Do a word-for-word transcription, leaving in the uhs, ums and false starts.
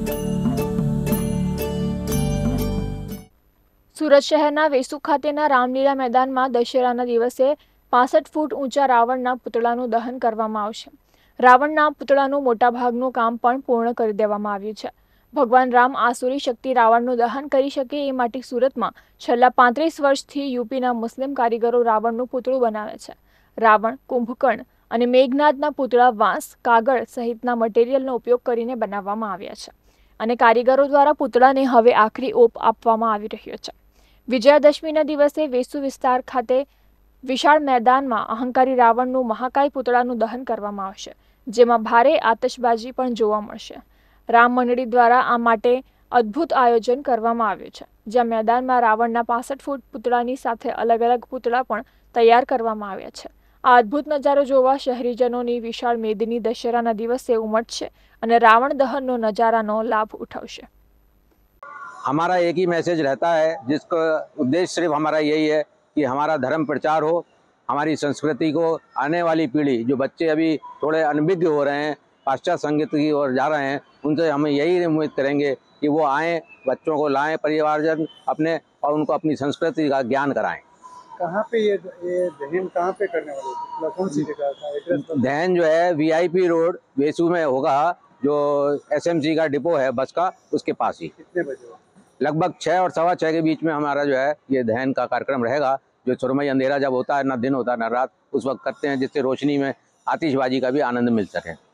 સુરત શહેરના વેસુ ખાતેના રામલીલા મેદાનમાં દશેરાના દિવસે પાસઠ ફૂટ ઊંચા રાવણના પુતળાનું દહન કરવામાં આવશે. રાવણના પુતળાનું મોટાભાગનું કામ પણ પૂર્ણ કરી દેવામાં આવ્યું છે. ભગવાન રામ આસુરી શક્તિ રાવણનું દહન કરી શકે એ માટે સુરતમાં છેલ્લા પાંત્રીસ વર્ષથી યુપીના મુસ્લિમ કારીગરો રાવણનું પુતળું બનાવે છે. રાવણ, કુંભકર્ણ અને મેઘનાદના પુતળા વાંસ, કાગળ સહિતના મટીરિયલનો ઉપયોગ કરીને બનાવવામાં આવ્યા છે અને કારીગરો દ્વારા પુતળાને હવે આખરી ઓપ આપવામાં આવી રહ્યો છે. વિજયાદશમીના દિવસે વેસુ વિસ્તાર ખાતે વિશાળ મેદાનમાં અહંકારી રાવણનું મહાકાય પુતળાનું દહન કરવામાં આવશે, જેમાં ભારે આતશબાજી પણ જોવા મળશે. રામ મંડળી દ્વારા આ માટે અદ્ભુત આયોજન કરવામાં આવ્યું છે, જ્યાં મેદાનમાં રાવણના પાસઠ ફૂટ પુતળાની સાથે અલગ અલગ પુતળા પણ તૈયાર કરવામાં આવ્યા છે. આ અદ્ભુત નજારો જોવા શહેરીજનોની વિશાળ મેદની દશેરાના દિવસે ઉમટશે અને રાવણ દહનનો નજારાનો લાભ ઉઠાવશે. हमारा एक ही मैसेज रहता है, जिसका उद्देश्य सिर्फ हमारा यही है कि हमारा धर्म प्रचार हो, हमारी संस्कृति को आने वाली पीढ़ी, जो बच्चे अभी थोड़े अनभिज्ञ हो रहे हैं, पाश्चात्य संगीत की ओर जा रहे हैं, उनसे हम यही उम्मीद करेंगे कि वो आएँ, बच्चों को लाएं, परिवारजन अपने, और उनको अपनी संस्कृति का ज्ञान कराएं. कहाँ पे ये ये दहन कहाँ पे करने वाले, कौन सी जगह का एड्रेस? दहन जो है वीआईपी रोड वेसू में होगा, जो एसएमसी का डिपो है बस का, उसके पास ही. कितने बजे? लगभग छः और सवा छः के बीच में हमारा जो है ये दहन का कार्यक्रम रहेगा. जो सुरमई अंधेरा जब होता है, ना दिन होता है ना रात, उस वक्त करते हैं, जिससे रोशनी में आतिशबाजी का भी आनंद मिल सके.